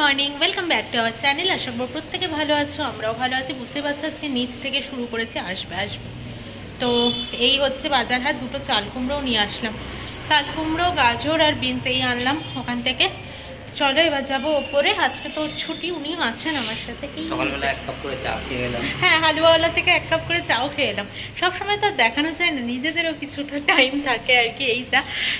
Morning, welcome back to our channel. আশা করব প্রত্যেকে ভালো আছো, আমরাও ভালো আছি। বুঝতে পারছো আজকে নিচ থেকে শুরু করেছি আসবে। তো এই হচ্ছে বাজার হাট। দুটো চাল কুমড়োও নিয়ে আসলাম, চাল কুমড়ো, গাজর আর বিনস এই আনলাম ওখান থেকে। চলো এবার যাবো ওপরে। আজকে তো ছুটি, উনিও আছেন আমার সাথে। সকালবেলা 1 কাপ করে চা খেয়ে এলাম। হ্যাঁ, হালুয়াওয়ালা থেকে 1 কাপ করে চাও খেয়ে এলাম। সবসময় তো দেখানো যায় না, নিজেদেরও কিছুটা টাইম থাকে আর কি। এই চা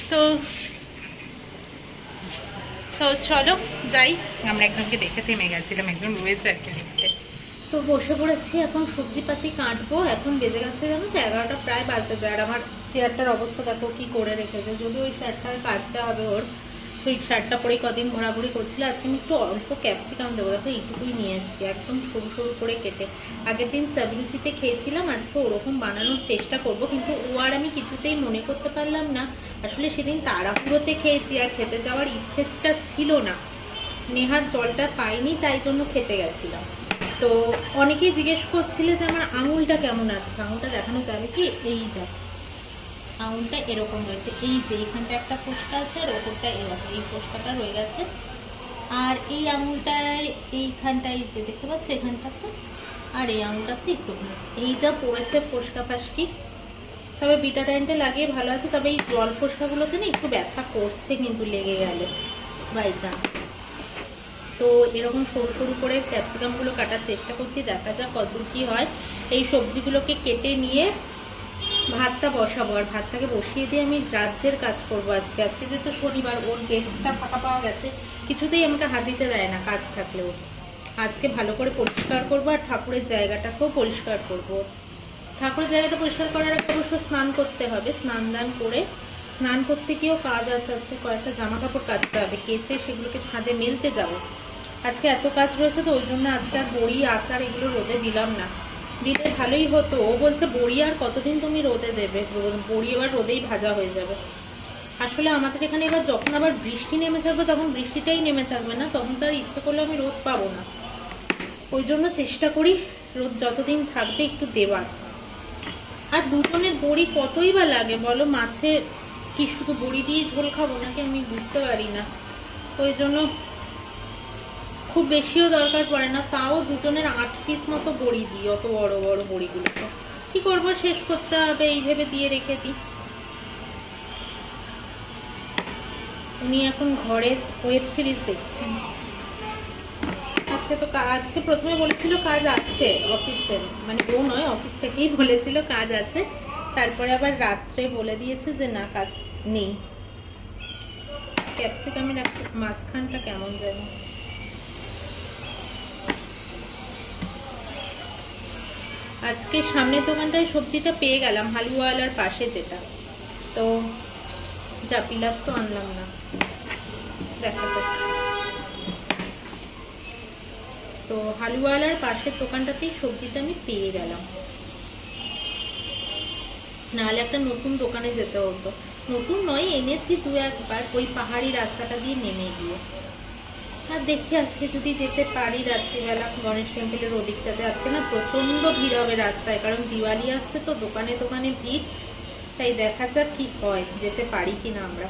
তো চলো যাই। আমরা একজনকে দেখে থেমে গেছিলাম, একজন রয়েছে আর কি দেখতে। তো বসে পড়েছি, এখন সবজিপাতি কাটবো। এখন বেজে গেছে জানো তো 11টা প্রায় বাজতে যায়। আর আমার চেয়ারটার অবস্থা দেখো কি করে রেখেছে। যদি ওই শার্টটা কাচতে হবে ওর, ওই শার্টটা পরেই কদিন ঘোরাঘুরি করছিল। আজকে আমি একটু অল্প ক্যাপসিকাম দেবো, দেখো এইটুকুই নিয়েছি, একদম সরু সরু করে কেটে। আগের দিন সাবরুচিতে খেয়েছিলাম, আজকে ওরকম বানানোর চেষ্টা করব। কিন্তু ও আর আমি কিছুতেই মনে করতে পারলাম না। আসলে সেদিন তাড়াহুড়োতে খেয়েছি, আর খেতে যাওয়ার ইচ্ছেটা ছিল না। নেহার জলটা পাইনি, তাই জন্য খেতে গেছিলাম। তো অনেকেই জিজ্ঞেস করছিলে যে আমার আঙুলটা কেমন আছে। আঙুলটা দেখানো যাবে কি? এই দেখ, আঙুলটা এরকম রয়েছে। এই যে এইখানটা একটা ফোসকা আছে, আর ওপরটা এরকম, এই ফোসকাটা রয়ে গেছে। আর এই আঙুলটায় এইখানটায় যে দেখতে পাচ্ছ এখানটাতে, আর এই আঙুলটাতে একটু এই যা পড়েছে ফোসকা ফাসকি। তবে বিটাডাইনটা লাগিয়ে ভালো আছে। তবে এই জল ফোসকাগুলোতে না একটু ব্যথা করছে, কিন্তু লেগে গেলে বাই চান্স। তো এরকম সরু সরু করে ক্যাপসিকামগুলো কাটার চেষ্টা করছি, দেখা যাক কতদূর কি হয়। এই সবজিগুলোকে কেটে নিয়ে ভাতটা বসাবো। আর ভাতটাকে বসিয়ে দিয়ে আমি রাজ্যের কাজ করবো আজকে। আজকে যেহেতু শনিবার, ওর গেটটা ফাঁকা পাওয়া গেছে, কিছুতেই আমাকে হাত দিতে দেয় না কাজ থাকলেও। আজকে ভালো করে পরিষ্কার করবো, আর ঠাকুরের জায়গাটাকেও পরিষ্কার করবো। ঠাকুরের জায়গাটা পরিষ্কার করার আগে অবশ্য স্নান করতে হবে। স্নান দান করে, স্নান করতে গিয়েও কাজ আছে আজকে। কয়েকটা জামা কাপড় কাচতে হবে, কেচে সেগুলোকে ছাদে মেলতে যাবো। আজকে এত কাজ রয়েছে, তো ওই জন্য আজকে আর বড়ি আচার এগুলো রোদে দিলাম না। দিলে ভালোই হতো। ও বলছে বড়ি আর কতদিন তুমি রোদে দেবে, বড়ি এবার রোদেই ভাজা হয়ে যাবে। আসলে আমাদের এখানে এবার যখন আবার বৃষ্টি নেমে থাকবে, তখন বৃষ্টিটাই নেমে থাকবে না, তখন তার ইচ্ছে করলে আমি রোদ পাবো না। ওই জন্য চেষ্টা করি রোদ যতদিন থাকবে একটু দেওয়ার। আর দুজনের বড়ি কতই বা লাগে বলো? মাছে কি শুধু বড়ি দিয়ে ঝোল খাবো নাকি আমি বুঝতে পারি না। ওই জন্য খুব বেশিও দরকার পড়ে না, তাও দুজনের 8 পিস মতো বড়ি দিই। অত বড় বড় বড়িগুলো কি করবো, শেষ করতে হবে, এই ভেবে দিয়ে রেখে দিই। উনি এখন ঘরে ওয়েব সিরিজ দেখছেন। আজকে তো আজকে প্রথমে বলেছিল কাজ আছে অফিসে, মানে ও নয়, অফিস থেকেই বলেছিল কাজ আছে। তারপরে আবার রাত্রে বলে দিয়েছে যে না, কাজ নেই। ক্যাপসিকামের একটা মাঝখানটা কেমন যায়। আজকে সামনের দোকানটায় সবজিটা পেয়ে গেলাম, হালুয়াওয়ালার পাশে যেটা। তো যা পিলার তো আনলাম না, দেখা যাক। তো হালুয়াওয়ালার পাশের দোকানটাতেই সবজিটা আমি পেয়ে গেলাম, নাহলে একটা নতুন দোকানে যেতে হতো। নতুন নয়, এনেছি 2-1 বার, ওই পাহাড়ি রাস্তাটা দিয়ে নেমে গিয়ে। আর দেখি আজকে যদি যেতে পারি রাত্রিবেলা গণেশ টেম্পলের ওদিকটাতে। আজকে না প্রচন্ড ভিড় হবে রাস্তায়, কারণ দিওয়ালি আসছে তো, দোকানে দোকানে ভিড়। তাই দেখা যাক কি হয়, যেতে পারি কিনা আমরা।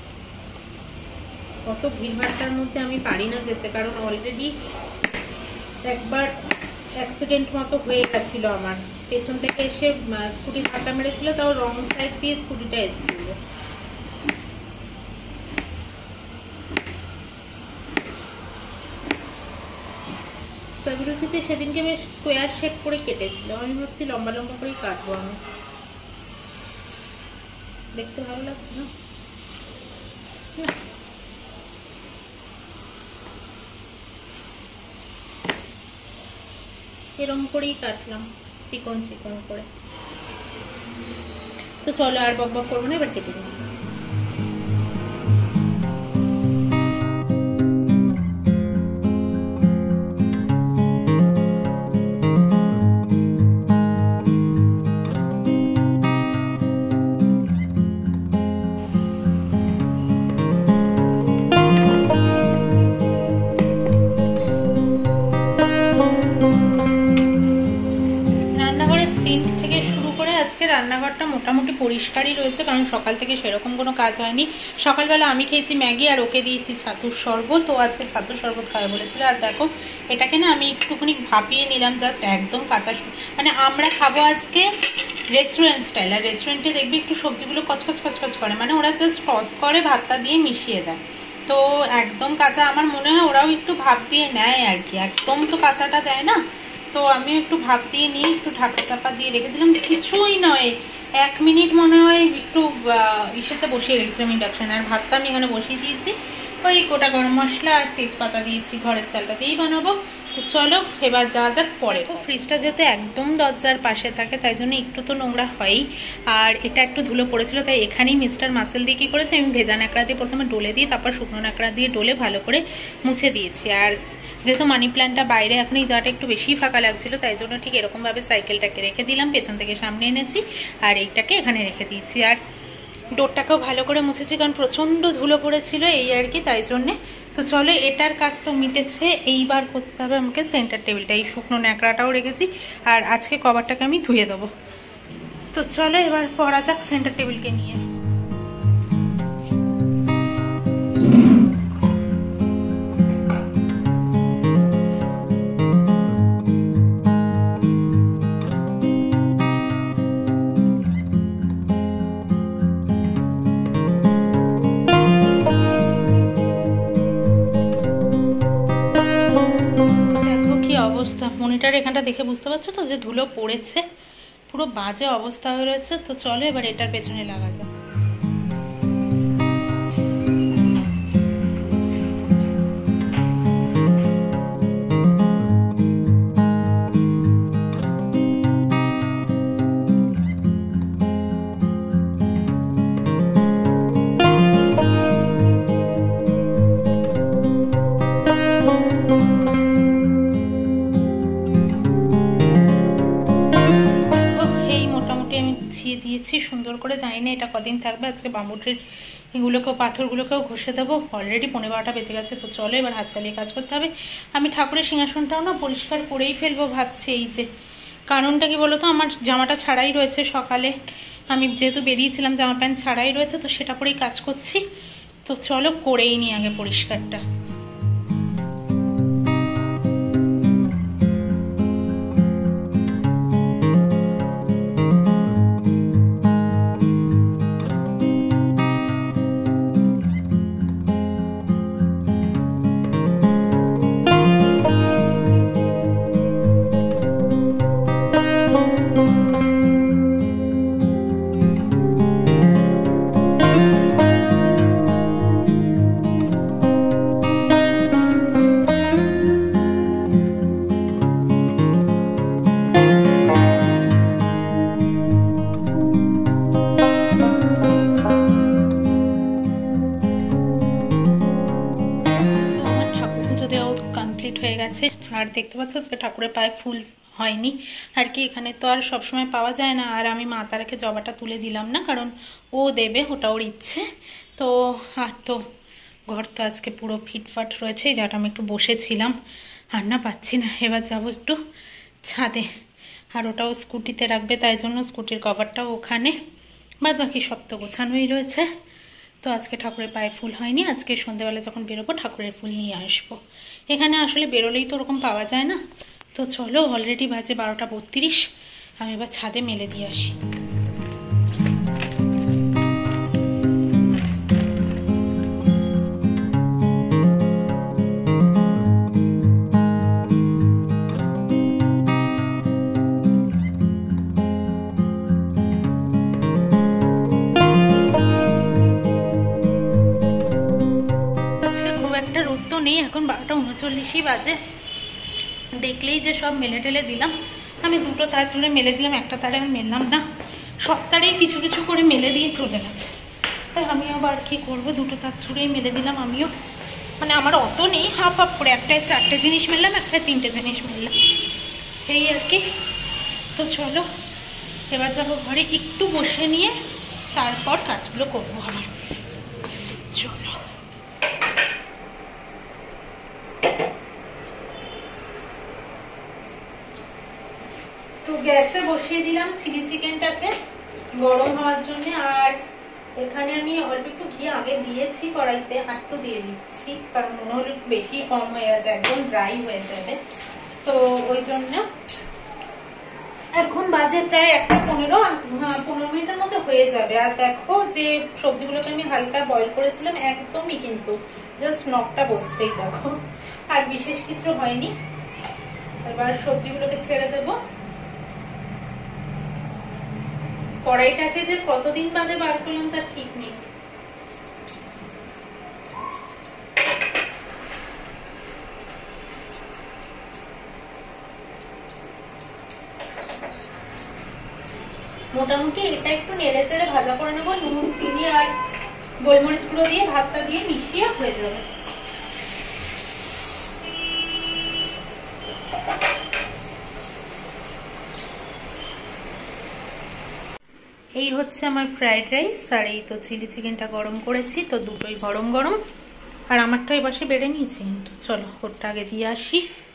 কত ভিড় ভাড়টার মধ্যে আমি পারি না যেতে, কারণ অলরেডি একবার অ্যাক্সিডেন্ট মতো হয়ে গেছিল আমার। পেছন থেকে এসে স্কুটি ধাক্কা মেরেছিল, তাও রং সাইড দিয়ে স্কুটিটা এসেছিল। সাবরুচিতে সেদিনকে বেশ স্কোয়ার শেপ করে কেটেছিল, আমি ভাবছি লম্বা লম্বা করেই কাটবো আমি, দেখতে ভালো লাগছে না। এরকম করেই কাটলাম, চিকন চিকন করে। তো চলো আর বক বক করবো না, এবার কেটে নিই। রান্নাঘরটা মোটামুটি পরিষ্কারই রয়েছে, কারণ সকাল থেকে সেরকম কোনো কাজ হয়নি। সকালবেলা আমি খেয়েছি ম্যাগি আর ওকে দিয়েছি ছাতুর শরবত। তো আজকে ছাতুর শরবত খাওয়া বলেছিল। আর দেখো এটাকে না আমি একটুখানি ভাপিয়ে নিলাম, জাস্ট একদম কাঁচা। মানে আমরা খাবো আজকে রেস্টুরেন্ট স্টাইল, আর রেস্টুরেন্টে দেখবি একটু সবজিগুলো কচকচ কচকচ করে, মানে ওরা জাস্ট টস করে ভাতটা দিয়ে মিশিয়ে দেয়। তো একদম কাঁচা আমার মনে হয় ওরাও একটু ভাপ দিয়ে নেয় আর কি, একদম তো কাঁচাটা দেয় না। তো আমিও একটু ভাপ দিয়ে নিয়ে একটু ঢাকা চাপা দিয়ে রেখে দিলাম। কিছুই নয়, 1 মিনিট মনে হয় একটু ইসেতে বসিয়ে রেখেছিলাম ইন্ডাকশন। আর ভাতটা আমি এখানে বসিয়ে দিয়েছি, ওই গোটা গরম মশলা আর তেজপাতা দিয়েছি, ঘরের চালটা দিয়েই বানাবো। তো চলো এবার যাওয়া যাক পরে। ফ্রিজটা যেহেতু একদম দরজার পাশে থাকে তাই জন্য একটু তো নোংরা হয়ই। আর এটা একটু ধুলো পড়েছিল, তাই এখানেই মিস্টার মাসেল দিয়ে কি করেছে, আমি ভেজা ন্যাকড়া দিয়ে প্রথমে ডলে দিয়ে তারপর শুকনো ন্যাকড়া দিয়ে ডলে ভালো করে মুছে দিয়েছি। আর যেহেতু মানি প্ল্যান্টটা বাইরে এখন এই জায়গাটা একটু বেশি ফাঁকা লাগছিল, তাই জন্য ঠিক এরকমভাবে সাইকেলটাকে রেখে দিলাম, পেছন থেকে সামনে এনেছি আর এইটাকে এখানে রেখে দিয়েছি। আর ডোরটাকেও ভালো করে মুছেছি, কারণ প্রচণ্ড ধুলো পড়েছিল এই আর কি, তাই জন্যে। তো চলো এটার কাজ তো মিটেছে, এইবার করতে হবে আমাকে সেন্টার টেবিলটা। এই শুকনো ন্যাকড়াটাও রেখেছি, আর আজকে কভারটাকে আমি ধুয়ে দেবো। তো চলো এবার পড়া যাক সেন্টার টেবিলকে নিয়ে। মনিটর এখানটা দেখে বুঝতে পারছো তো যে ধুলো পড়েছে, পুরো বাজে অবস্থা হয়ে রয়েছে। তো চলো এবার এটার পেছনে লাগা যাক। সুন্দর করে, জানি না এটা কদিন থাকবে। আজকে বাম্বুটির এগুলোকেও পাথরগুলোকেও ঘষে দেবো, অলরেডি 11:15 বেজে গেছে। তো চলো এবার হাত চালিয়ে কাজ করতে হবে। আমি ঠাকুরের সিংহাসনটাও না পরিষ্কার করেই ফেলবো ভাবছি। এই যে কারণটা কি বলতো, আমার জামাটা ছাড়াই রয়েছে, সকালে আমি যেহেতু বেরিয়েছিলাম জামা প্যান্ট ছাড়াই রয়েছে, তো সেটা পরেই কাজ করছি। তো চলো করেই নি আগে পরিষ্কারটা। আর দেখতে পাচ্ছ আজকে ঠাকুরের পায়ে ফুল হয়নি আর কি, এখানে তো আর সবসময় পাওয়া যায় না। আর আমি মা তারাকে জবাটা তুলে দিলাম না, কারণ ও দেবে, ওটা ওর ইচ্ছে। তো আর তো ঘর তো আজকে পুরো ফিটফাট রয়েছে, যাটা আমি একটু বসেছিলাম আর না পাচ্ছি না। এবার যাব একটু ছাদে, আর ওটাও স্কুটিতে রাখবে, তাই জন্য স্কুটির কভারটাও ওখানে, বাদ বাকি সব তো গোছানোই রয়েছে। তো আজকে ঠাকুরের পায়ে ফুল হয়নি, আজকে সন্ধ্যেবেলা যখন বেরোবো ঠাকুরের ফুল নিয়ে আসবো। এখানে আসলে বেরোলেই তো ওরকম পাওয়া যায় না। তো চলো অলরেডি বাজে 12:32, আমি এবার ছাদে মেলে দিয়ে আসি। এখন 12:39 বাজে, দেখলেই যে সব মেলে টেলে দিলাম। আমি 2টো তার জুড়ে মেলে দিলাম, একটা তারে আমি মেললাম না, সব তারেই কিছু কিছু করে মেলে দিয়ে চলে গেছে। তাই আমিও আবার কি করবো, 2টো তার জুড়েই মেলে দিলাম আমিও। মানে আমার অত নেই, হাফ হাফ করে, একটায় 4টে জিনিস মেললাম, একটায় 3টে জিনিস মেললাম, এই আর কি। তো চলো এবার যাবো ঘরে, একটু বসে নিয়ে তারপর কাজগুলো করবো আমার। চলো তো গ্যাসে বসিয়ে দিলাম চিলি চিকেনটাকে, গরম হওয়ার জন্য। আর এখানে আমি অল্প একটু ঘি আগে দিয়েছি কড়াইতে, আর একটু দিয়ে দিচ্ছি, কারণ মনে হলো বেশি কম হয়ে গেছে, একদম ড্রাই হয়ে যাবে, তো ওই জন্য। এখন বাজে প্রায় 1:15 মিনিটের মতো হয়ে যাবে। আর দেখো যে সবজিগুলোকে আমি হালকা বয়েল করেছিলাম, একদমই কিন্তু জাস্ট নখটা বসতেই দেখো, আর বিশেষ কিছু হয়নি। এবার সবজিগুলোকে ছেড়ে দেবো। কড়াইটাকে যে কতদিন বাদে বার করলাম তার ঠিক নেই। মোটামুটি এটা একটু নেড়ে চেড়ে ভাজা করে নেবো, নুন চিনি আর গোলমরিচ গুঁড়ো দিয়ে ভাতটা দিয়ে মিশিয়ে হয়ে যাবে। এই হচ্ছে আমার ফ্রাইড রাইস, আর এই তো চিলি চিকেনটা গরম করেছি, তো দুটোই গরম গরম। আর আমারটা এই পাশে বেড়ে নিয়েছি, তো চলো ওরটা আগে দিয়ে আসি।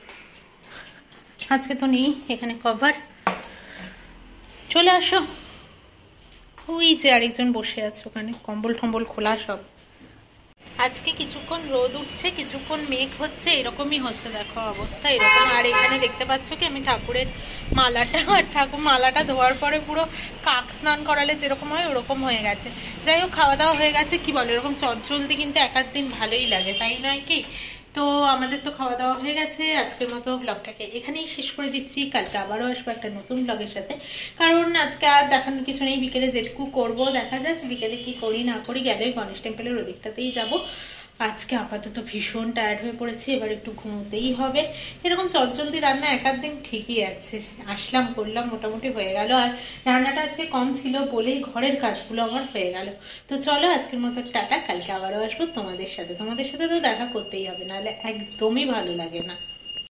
আজকে তো নেই এখানে কভার, চলে আসো। ওই যে আরেকজন বসে আছে ওখানে, কম্বল টম্বল খোলা সব। আজকে কিছুক্ষণ রোদ উঠছে, কিছুক্ষণ মেঘ হচ্ছে, এরকমই হচ্ছে দেখো অবস্থা এরকম। আর এখানে দেখতে পাচ্ছ কি আমি ঠাকুরের মালাটা, ঠাকুর মালাটা ধোয়ার পরে পুরো কাক স্নান করালে যেরকম হয় ওরকম হয়ে গেছে। যাই হোক, খাওয়া দাওয়া হয়ে গেছে, কি বলো এরকম চটজলদি কিন্তু এক আধ দিন ভালোই লাগে, তাই নয় কি? তো আমাদের তো খাওয়া দাওয়া হয়ে গেছে, আজকের মতো ব্লগটাকে এখানেই শেষ করে দিচ্ছি। কালকে আবারও আসবো একটা নতুন ব্লগের সাথে, কারণ আজকে আর দেখানোর কিছু নেই। বিকেলে যেটুকু করবো দেখা যাক, বিকেলে কি করি না করি। গেলে গণেশ টেম্পলের ওদিকটাতেই যাবো। আজকে আপাতত ভীষণ টায়ার্ড হয়ে পড়েছি, এবার একটু ঘুমোতেই হবে। এরকম চটজলদি রান্না এক আধ দিন ঠিকই আছে, আসলাম করলাম মোটামুটি হয়ে গেল। আর রান্নাটা আজকে কম ছিল বলেই ঘরের কাজগুলো আমার হয়ে গেল। তো চলো আজকের মতো টাটা, কালকে আবারও আসবো তোমাদের সাথে। তোমাদের সাথে তো দেখা করতেই হবে, নাহলে একদমই ভালো লাগে না।